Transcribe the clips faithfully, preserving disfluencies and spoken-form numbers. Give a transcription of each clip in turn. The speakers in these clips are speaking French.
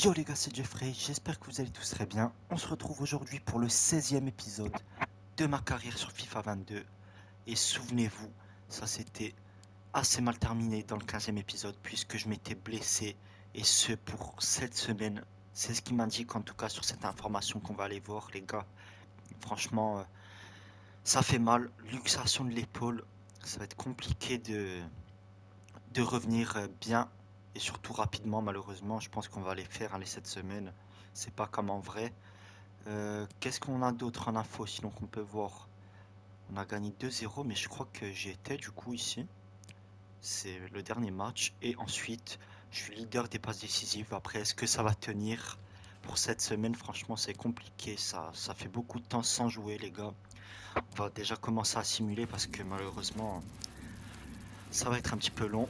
Yo les gars, c'est Jeffrey, j'espère que vous allez tous très bien. On se retrouve aujourd'hui pour le seizième épisode de ma carrière sur FIFA vingt-deux. Et souvenez-vous, ça s'était assez mal terminé dans le quinzième épisode puisque je m'étais blessé. Et ce pour cette semaine, c'est ce qui m'indique en tout cas sur cette information qu'on va aller voir les gars. Franchement, euh, ça fait mal, luxation de l'épaule, ça va être compliqué de, de revenir euh, bien. Et surtout rapidement, malheureusement, je pense qu'on va les faire aller cette semaine. C'est pas comme en vrai. Euh, Qu'est-ce qu'on a d'autre en info sinon qu'on peut voir? On a gagné deux zéro, mais je crois que j'y étais du coup ici. C'est le dernier match. Et ensuite, je suis leader des passes décisives. Après, est-ce que ça va tenir pour cette semaine? Franchement, c'est compliqué. Ça, ça fait beaucoup de temps sans jouer, les gars. On va déjà commencer à simuler parce que malheureusement, ça va être un petit peu long.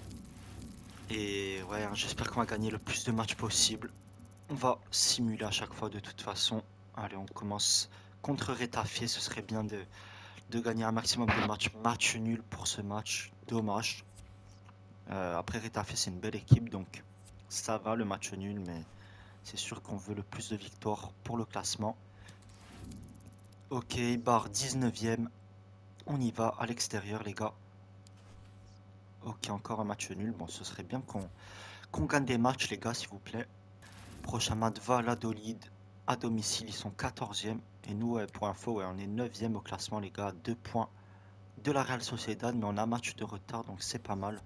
Et ouais, hein, j'espère qu'on va gagner le plus de matchs possible. On va simuler à chaque fois de toute façon. Allez, on commence contre Retafe. Ce serait bien de, de gagner un maximum de matchs. Match nul pour ce match. Dommage. Euh, après, Retafe, c'est une belle équipe. Donc, ça va le match nul. Mais c'est sûr qu'on veut le plus de victoires pour le classement. Ok, barre dix-neuvième. On y va à l'extérieur, les gars. Ok, encore un match nul. Bon, ce serait bien qu'on qu'on gagne des matchs, les gars, s'il vous plaît. Prochain match, Valladolid à domicile, ils sont quatorzième. Et nous, ouais, pour info, ouais, on est neuvième au classement, les gars. deux points de la Real Sociedad, mais on a un match de retard, donc c'est pas mal.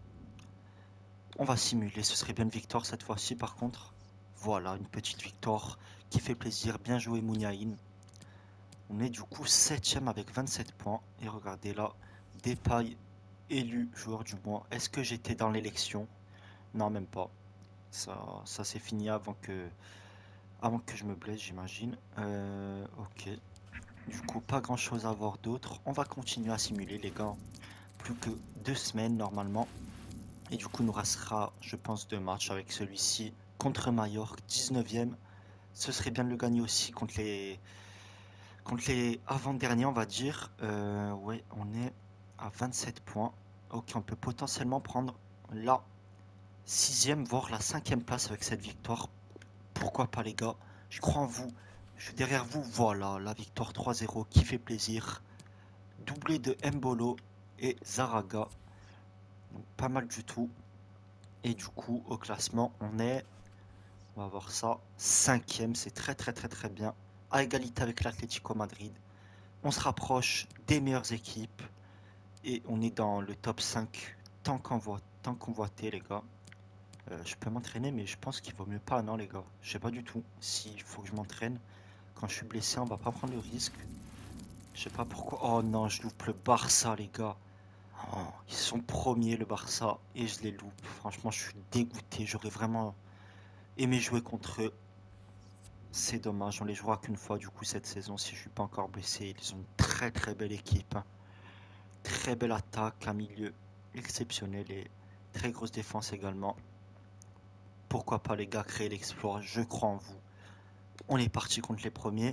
On va simuler, ce serait bien une victoire cette fois-ci, par contre. Voilà, une petite victoire qui fait plaisir. Bien joué, Mouniaïn. On est du coup septième avec vingt-sept points. Et regardez là, Depay élu joueur du mois. Est-ce que j'étais dans l'élection? Non, même pas. Ça, ça s'est fini avant que, avant que je me blesse, j'imagine. Euh, ok. Du coup, pas grand chose à voir d'autre. On va continuer à simuler, les gars. Plus que deux semaines normalement. Et du coup, il nous restera, je pense, deux matchs avec celui-ci contre Mallorca, dix-neuvième. Ce serait bien de le gagner aussi contre les, contre les avant-derniers, on va dire. Euh, ouais, on est à vingt-sept points. Ok, on peut potentiellement prendre la sixième, voire la cinquième place avec cette victoire. Pourquoi pas, les gars? Je crois en vous. Je suis derrière vous. Voilà, la victoire trois zéro qui fait plaisir. Doublé de Mbolo et Zaraga. Donc, pas mal du tout. Et du coup, au classement, on est, on va voir ça, cinquième. C'est très très très très bien. À égalité avec l'Atlético Madrid. On se rapproche des meilleures équipes. Et on est dans le top cinq tant convoité, tant convoité, les gars. Euh, je peux m'entraîner, mais je pense qu'il vaut mieux pas, non, les gars. Je sais pas du tout s'il faut que je m'entraîne. Quand je suis blessé, on va pas prendre le risque. Je sais pas pourquoi. Oh non, je loupe le Barça, les gars. Oh, ils sont premiers, le Barça, et je les loupe. Franchement, je suis dégoûté. J'aurais vraiment aimé jouer contre eux. C'est dommage, on les jouera qu'une fois du coup cette saison si je suis pas encore blessé. Ils ont une très très belle équipe, hein. Très belle attaque, un milieu exceptionnel et très grosse défense également. Pourquoi pas les gars créer l'exploit, je crois en vous. On est parti contre les premiers.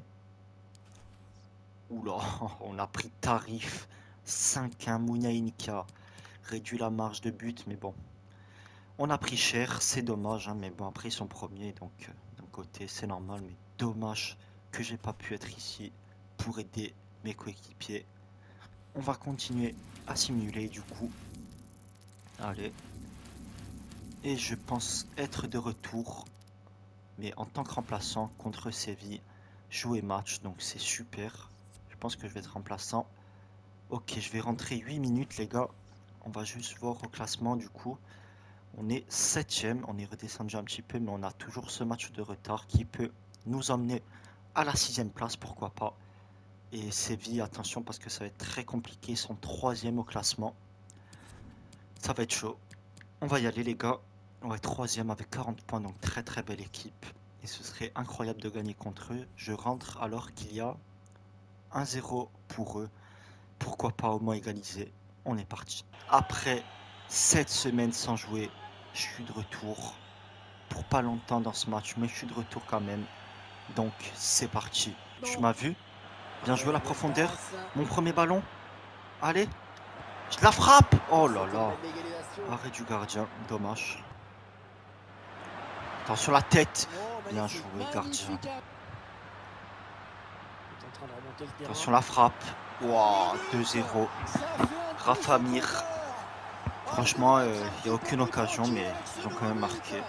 Oula, on a pris tarif cinq un. Mouniaïn qui a réduit la marge de but, mais bon. On a pris cher, c'est dommage, hein, mais bon, après ils sont premiers, donc euh, d'un côté c'est normal, mais dommage que j'ai pas pu être ici pour aider mes coéquipiers. On va continuer à simuler du coup. Allez. Et je pense être de retour, mais en tant que remplaçant contre Séville, jouer match, donc c'est super. Je pense que je vais être remplaçant. Ok, je vais rentrer huit minutes les gars. On va juste voir au classement du coup. On est septième, on est redescendu un petit peu, mais on a toujours ce match de retard qui peut nous emmener à la sixième place, pourquoi pas. Et Séville, attention parce que ça va être très compliqué, ils sont troisième au classement. Ça va être chaud. On va y aller les gars. On va être troisième avec quarante points, donc très très belle équipe. Et ce serait incroyable de gagner contre eux. Je rentre alors qu'il y a un zéro pour eux. Pourquoi pas au moins égaliser. On est parti. Après sept semaines sans jouer, je suis de retour. Pour pas longtemps dans ce match, mais je suis de retour quand même. Donc c'est parti. Tu m'as vu? Bien joué la profondeur. Mon premier ballon. Allez. Je la frappe. Oh là là. Arrêt du gardien. Dommage. Attention la tête. Bien joué, gardien. Attention la frappe. Wow, deux zéro. Rafa Mir. Franchement, il euh, n'y a aucune occasion, mais ils ont quand même marqué.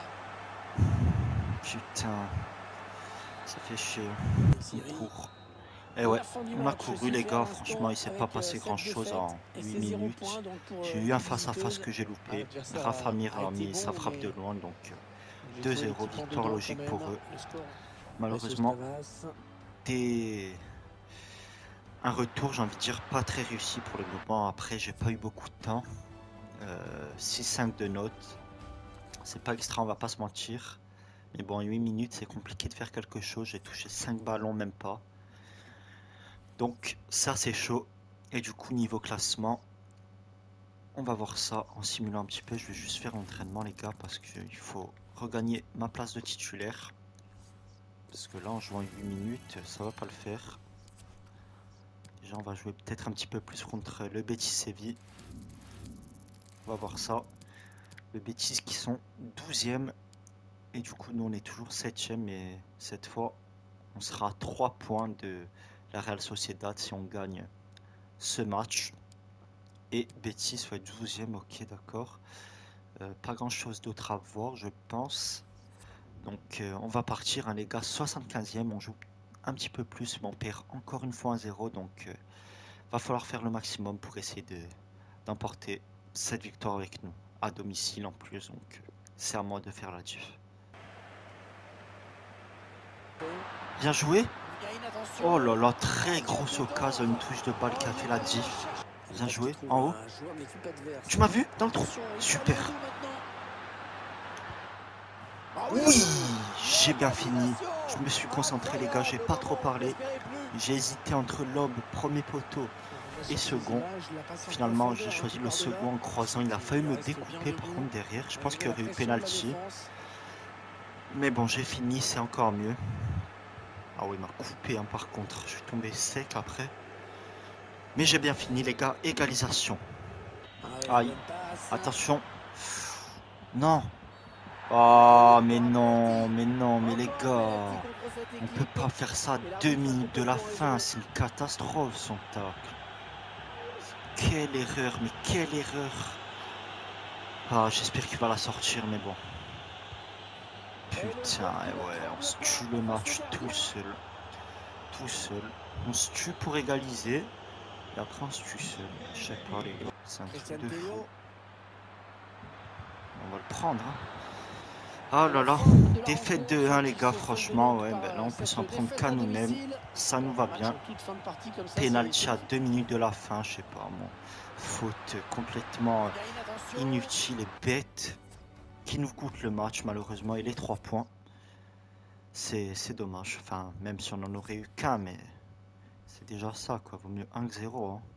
Putain. Ça fait chier. On court. Et ouais, on a couru les gars. Franchement, il s'est pas passé grand chose en huit minutes. J'ai eu un face-à-face que j'ai loupé. Rafa Mir a mis sa frappe de loin, donc deux zéro, victoire logique pour eux. Malheureusement, des... un retour, j'ai envie de dire, pas très réussi pour le moment. Après, j'ai pas eu beaucoup de temps. Euh, six cinq de notes. C'est pas extra, on va pas se mentir. Mais bon, en huit minutes, c'est compliqué de faire quelque chose. J'ai touché cinq ballons, même pas. Donc, ça, c'est chaud. Et du coup, niveau classement, on va voir ça en simulant un petit peu. Je vais juste faire l'entraînement, les gars, parce qu'il faut regagner ma place de titulaire. Parce que là, en jouant huit minutes, ça va pas le faire. Déjà, on va jouer peut-être un petit peu plus contre le Betis Séville. On va voir ça. Le Betis qui sont douzième. Et du coup, nous, on est toujours septième. Et cette fois, on sera à trois points de la Real Sociedad si on gagne ce match. Et Betis soit douzième. Ok, d'accord. Euh, pas grand-chose d'autre à voir, je pense. Donc, euh, on va partir, hein, les gars. soixante-quinzième. On joue un petit peu plus, mais on perd encore une fois un zéro. Donc, euh, va falloir faire le maximum pour essayer de d'emporter cette victoire avec nous. À domicile en plus. Donc, c'est à moi de faire la diff. Bien joué. Oh là là, très grosse occasion, une touche de balle qui a fait la diff. Bien joué, en haut. Tu m'as vu dans le trou? Super. Oui, j'ai bien fini. Je me suis concentré les gars, j'ai pas trop parlé. J'ai hésité entre l'aube, premier poteau et second. Finalement, j'ai choisi le second en croisant. Il a failli me découper par contre derrière. Je pense qu'il y aurait eu penalty. Mais bon, j'ai fini, c'est encore mieux. Ah oui, il m'a coupé hein, par contre. Je suis tombé sec après. Mais j'ai bien fini les gars. Égalisation. Aïe. Attention. Non. Oh, mais non, mais non, mais les gars. On peut pas faire ça deux minutes de la fin. C'est une catastrophe son tacle. Quelle erreur, mais quelle erreur. Ah, j'espère qu'il va la sortir, mais bon. Putain, ouais, on se tue le match tout seul. Tout seul. On se tue pour égaliser. Et après on se tue seul. Je sais pas les gars. C'est un truc de fou. On va le prendre. Hein. Oh là là. Défaite de un les gars. Franchement, ouais. Ben là on peut s'en prendre qu'à nous-mêmes. Ça nous va bien. Penalty à deux minutes de la fin. Je sais pas moi. Faute complètement inutile et bête. Qui nous coûte le match malheureusement. Et les trois points. C'est dommage. Enfin, même si on en aurait eu qu'un, mais c'est déjà ça, quoi. Vaut mieux un que zéro. Hein.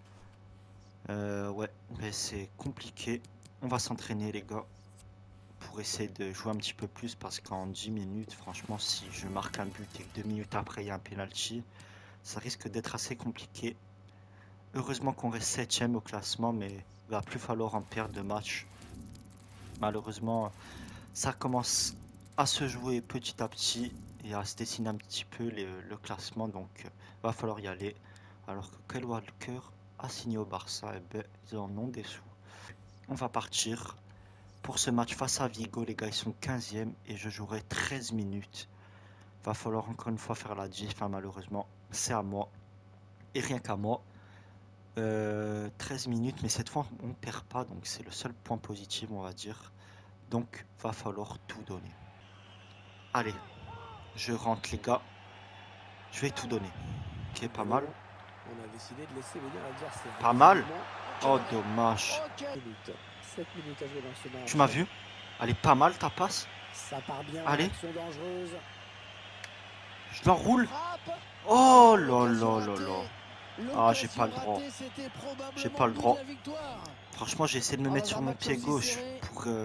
Euh, ouais, mais c'est compliqué. On va s'entraîner, les gars, pour essayer de jouer un petit peu plus. Parce qu'en dix minutes, franchement, si je marque un but et que deux minutes après, il y a un penalty, ça risque d'être assez compliqué. Heureusement qu'on reste septième au classement, mais il va plus falloir en perdre de match. Malheureusement, ça commence à se jouer petit à petit et à se dessiner un petit peu les, le classement, donc euh, va falloir y aller. Alors que Kyle Walker a signé au Barça, et ben ils en ont des sous. On va partir pour ce match face à Vigo, les gars, ils sont quinzième et je jouerai treize minutes. Va falloir encore une fois faire la diff, hein, malheureusement, c'est à moi et rien qu'à moi. Euh, treize minutes, mais cette fois on perd pas, donc c'est le seul point positif, on va dire. Donc va falloir tout donner. Allez, je rentre les gars. Je vais tout donner. Ok, pas mal. On a décidé de laisser venir l'adversaire. Pas mal. Oh, dommage. sept minutes à jouer dans ce match. Tu m'as vu? Elle est pas mal ta passe. Ça part bien. Allez. Dangereuse. Je l'enroule. Oh là là là là. Ah, j'ai pas le droit. J'ai pas le droit. Franchement, j'ai essayé de me mettre sur mon pied gauche pour euh,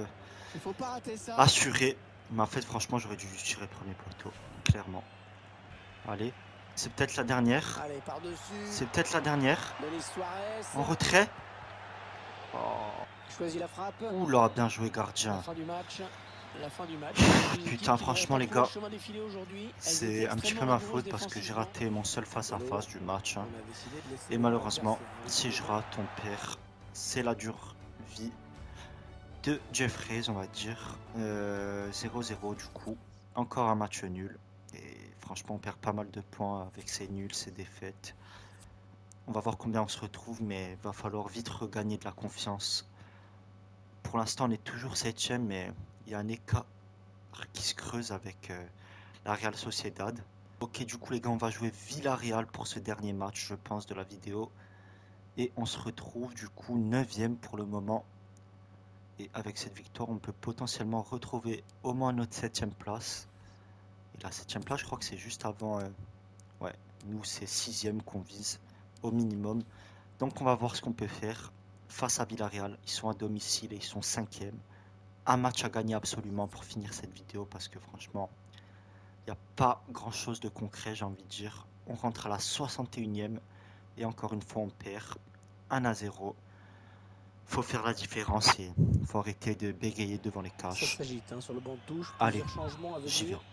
assurer. Mais en fait, franchement, j'aurais dû juste tirer premier poteau. Clairement. Allez. C'est peut-être la dernière. C'est peut-être la dernière. En retrait. Oh. Oula, bien joué, gardien. La fin du match. Putain, franchement, les gars, c'est un petit peu ma faute parce que j'ai raté mon seul face-à-face du match. Hein. Et malheureusement, si je rate, on perd. C'est la dure vie de Jeffreys, on va dire. Euh, zéro zéro du coup. Encore un match nul. Et franchement, on perd pas mal de points avec ces nuls, ces défaites. On va voir combien on se retrouve, mais il va falloir vite regagner de la confiance. Pour l'instant, on est toujours septième, mais il y a un écart qui se creuse avec euh, la Real Sociedad. Ok, du coup, les gars, on va jouer Villarreal pour ce dernier match, je pense, de la vidéo. Et on se retrouve, du coup, neuvième pour le moment. Et avec cette victoire, on peut potentiellement retrouver au moins notre septième place. Et la septième place, je crois que c'est juste avant... Euh, ouais, nous, c'est sixième qu'on vise au minimum. Donc, on va voir ce qu'on peut faire face à Villarreal. Ils sont à domicile et ils sont cinquième. Un match à gagner absolument pour finir cette vidéo parce que franchement, il n'y a pas grand chose de concret, j'ai envie de dire. On rentre à la soixante et unième et encore une fois, on perd un à zéro. Faut faire la différence et faut arrêter de bégayer devant les Ça cages. s'agite hein, sur le banc de touche. Allez, Changements à j'y vais. venir.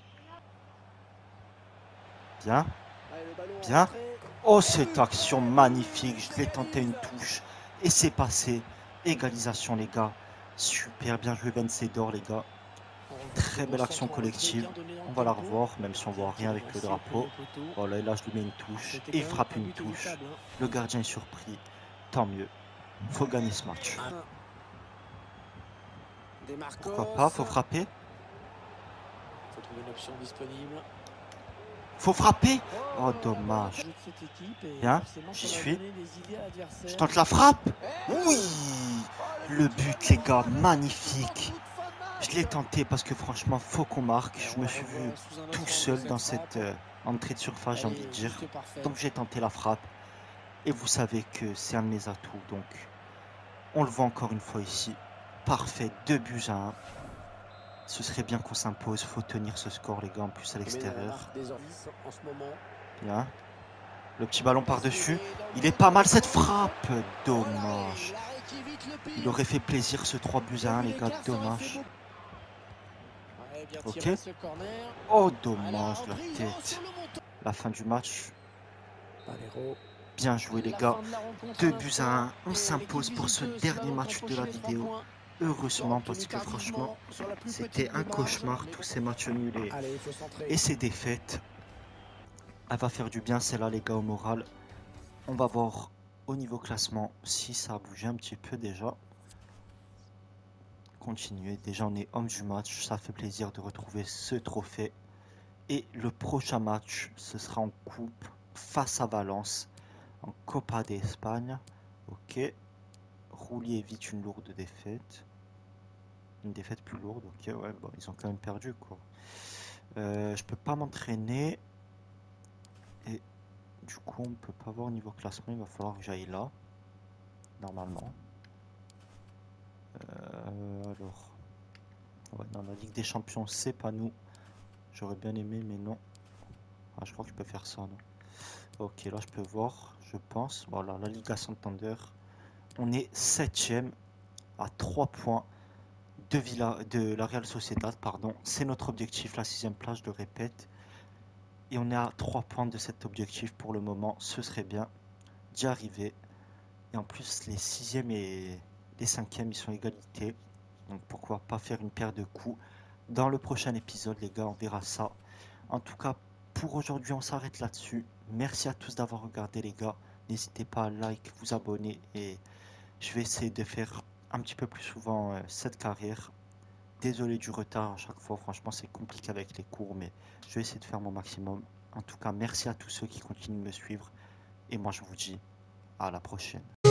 Bien, Allez, le ballon bien. rentré. Oh, cette action magnifique. Je l'ai tenté une touche et c'est passé. Égalisation, les gars. Super, bien joué Vencedor, les gars. Très belle action collective. On va la revoir, même si on voit rien avec le drapeau. Voilà, et là je lui mets une touche. Et il frappe une touche. Le gardien est surpris. Tant mieux. Faut gagner ce match. Pourquoi pas? Faut frapper. Faut trouver une option disponible. Faut frapper. Oh, dommage. Bien, j'y suis. Je tente la frappe. Oui. Le but, les gars, magnifique. Je l'ai tenté parce que franchement, faut qu'on marque. Je me suis vu tout seul dans cette euh, entrée de surface, j'ai envie de dire. Donc j'ai tenté la frappe. Et vous savez que c'est un de mes atouts. Donc on le voit encore une fois ici. Parfait, deux buts à un. Ce serait bien qu'on s'impose. Faut tenir ce score, les gars, en plus à l'extérieur. Bien. Le petit ballon par-dessus. Il est pas mal cette frappe. Dommage. Il aurait fait plaisir ce trois buts à un, les gars. Dommage. Ok. Oh, dommage, la tête. La fin du match. Bien joué, les gars. deux buts à un. On s'impose pour ce dernier match de la vidéo. Heureusement, parce que franchement, c'était un cauchemar, tous ces matchs nuls et, et ces défaites. Elle va faire du bien, celle-là, les gars, au moral. On va voir au niveau classement si ça a bougé un petit peu déjà. Continuer. Déjà, on est homme du match. Ça fait plaisir de retrouver ce trophée. Et le prochain match, ce sera en coupe face à Valence, en Copa d'Espagne. Ok. Roulier évite une lourde défaite. Une défaite plus lourde. Ok, ouais, bon, ils ont quand même perdu, quoi. Euh, je peux pas m'entraîner. Et du coup, on peut pas voir au niveau classement. Il va falloir que j'aille là. Normalement. Euh, alors. Ouais, dans la Ligue des Champions, c'est pas nous. J'aurais bien aimé, mais non. Ah, je crois que je peux faire ça, non? Ok, là, je peux voir, je pense. Voilà, la Liga Santander. On est septième à trois points de, Villa, de la Real Sociedad, pardon. C'est notre objectif, la sixième place, je le répète. Et on est à trois points de cet objectif pour le moment. Ce serait bien d'y arriver. Et en plus, les sixième et les cinquièmes, ils sont égalité. Donc pourquoi pas faire une paire de coups dans le prochain épisode, les gars, on verra ça. En tout cas, pour aujourd'hui, on s'arrête là-dessus. Merci à tous d'avoir regardé, les gars. N'hésitez pas à like, vous abonner et je vais essayer de faire un petit peu plus souvent euh, cette carrière. Désolé du retard à chaque fois, franchement c'est compliqué avec les cours, mais je vais essayer de faire mon maximum. En tout cas, merci à tous ceux qui continuent de me suivre et moi je vous dis à la prochaine.